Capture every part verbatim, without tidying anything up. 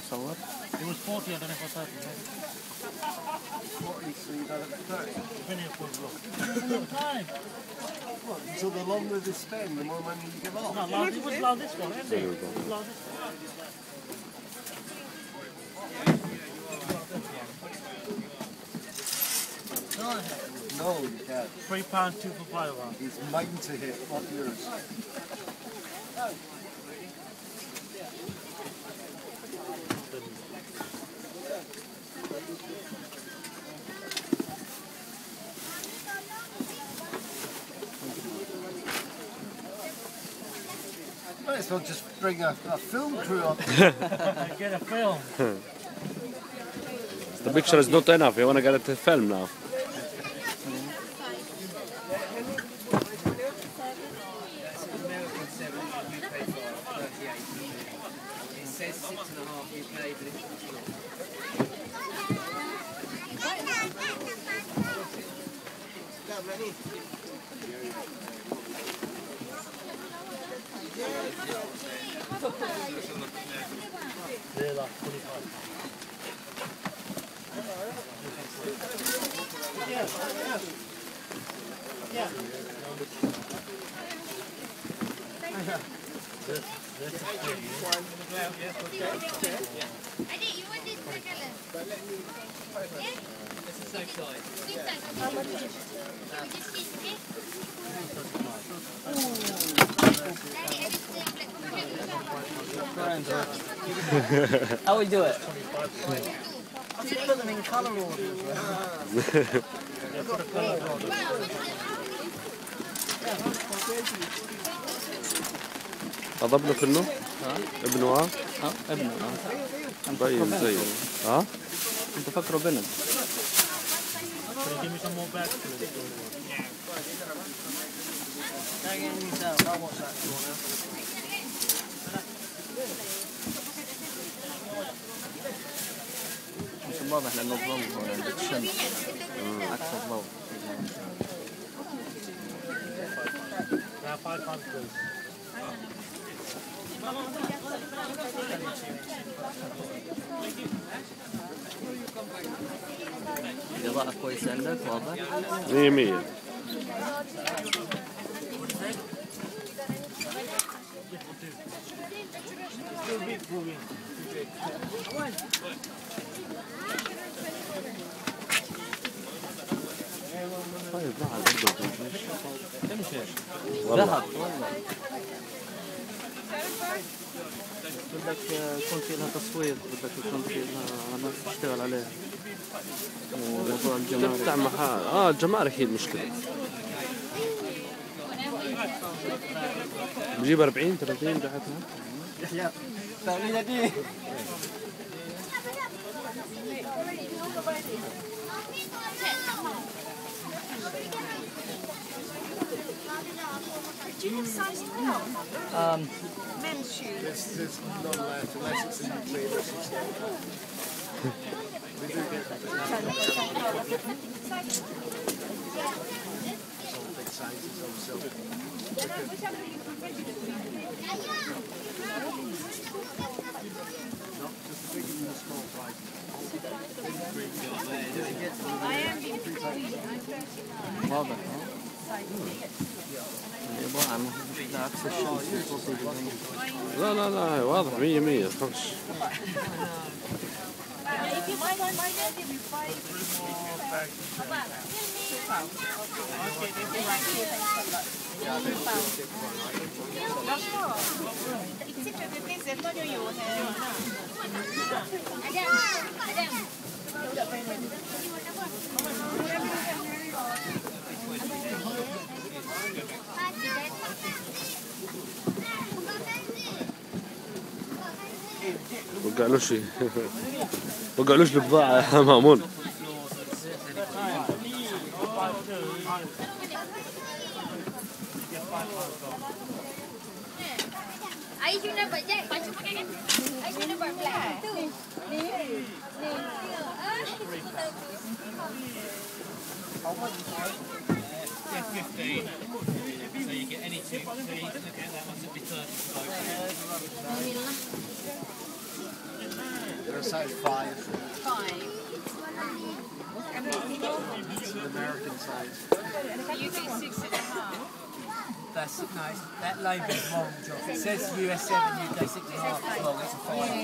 مصور. It was forty, I don't know if I thirty. forty, so you got it at thirty. Depending on the time. What, so the longer they spend, the more money you give off? No, last, it was last this one, isn't it? It was last this one. No, you can't. Three pounds, two for five. It's mine to hit, not yours. Might as well just bring a, a film crew up. Get a film. The picture is not enough, you want to get it to film now. It says six and a half U K, but it's not. Many. They're like twenty-five. Yeah, yeah. Yeah. This, this is pretty. I think you want this colour. Yeah? It's the same size. Same size. How much is it? Just this, okay? How we do it? I should put them in colour order as well. هذا ابنه كله؟ ها؟ ابنه اه؟ ها؟ ابنه اه. مبين زيه ها؟ انت فكره بنت. Can you give me some more bags? Hang these out, I'll watch that corner. مش واضح لانه الضوء هون عند الشمس اكثر ضوء. Now five pounds, please. الإضاءة كويسة عندك واضح؟ مية مية. طيب مع الأردن تمشي ذهب والله. بدك يكون في لها تصوير، بدك يكون في لها ناس تشتغل عليها. وموضوع الجمارك. بتاع محل اه الجمارك هي المشكلة. بجيب أربعين ثلاثين تحتها. يحيى تعملها دي. Do you have size twelve? Um, Men's shoes. This is not allowed unless it's in the trailer system. We do get some big sizes on silver. Not just the big and the small size. واضح ها؟ الإضاءة مش عكس الشمس توصل بالدنيا. لا لا لا واضح مية مية خمس. If you buy one, buy that, if you buy وقعلوش وقعلوش البضاعة يا مامون. Ai cuma dapat je, baju pakai kan? Ai cuma dapat black. Tu. Ni. Ni. Yeah, fifteen. So you get any two, so you look at that one, it'll be thirty. size five. Five. It's an American size. So you do six and a half. That's nice. That label's wrong, Josh. It says U S seven, U K six and a half. It's wrong. It's a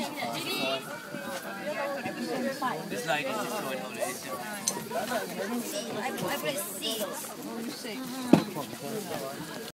five. This lady's just showing all it is. I, I put six.